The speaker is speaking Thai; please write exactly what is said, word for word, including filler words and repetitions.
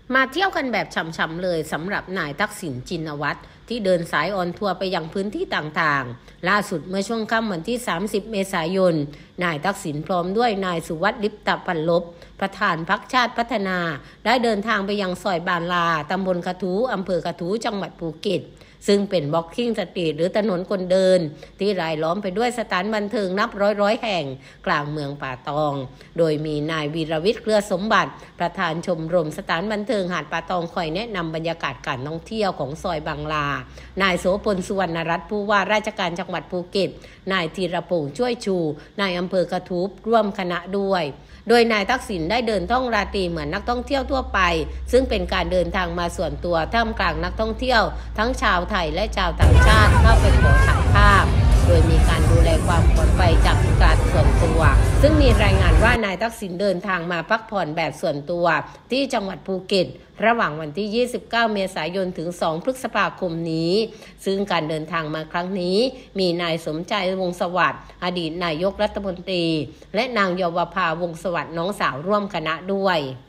มาเที่ยวกันแบบช่ำๆเลยสำหรับนายทักษิณชินวัตรที่เดินสายออนทัวร์ไปยังพื้นที่ต่างๆล่าสุดเมื่อช่วงค่ำวันที่สามสิบเมษายนนายทักษิณพร้อมด้วยนายสุวัสดิ์ลิปตพันลบประธานพรรคชาติพัฒนาได้เดินทางไปยังซอยบานลาตำบลกระทู้อำเภอกระทู้จังหวัดภูเก็ตซึ่งเป็นบล็อกกิ้งสตรีทหรือถนนคนเดินที่รายล้อมไปด้วยสถานบันเทิงนับร้อยร้อยแห่งกลางเมืองป่าตองโดยมีนายวีรวิทย์เครือสมบัติประธานชมรมสถานบันเทิงหาดป่าตองคอยแนะนำบรรยากาศการท่องเที่ยวของซอยบางลานายโสพลสุวรรณรัตน์ผู้ว่าราชการจังหวัดภูเก็ตนายธีรพงษ์ช่วยชูนายอำเภอกระทู้ร่วมคณะด้วยโดยนายทักษิณได้เดินท่องราตรีเหมือนนักท่องเที่ยวทั่วไปซึ่งเป็นการเดินทางมาส่วนตัวท่ามกลางนักท่องเที่ยวทั้งชาวไทยและชาวต่างชาติเข้าไปขอถ่ายภาพโดยมีการดูแลความปลอดภัยจากการส่วนตัวซึ่งมีรายงานว่านายทักษิณเดินทางมาพักผ่อนแบบส่วนตัวที่จังหวัดภูเก็ตระหว่างวันที่ยี่สิบเก้าเมษายนถึงสองพฤษภาคมนี้ซึ่งการเดินทางมาครั้งนี้มีนายสมใจวงศ์สวัสดิ์อดีตนายกรัฐมนตรีและนางเยาวภาวงศ์สวัสดิ์น้องสาวร่วมคณะด้วย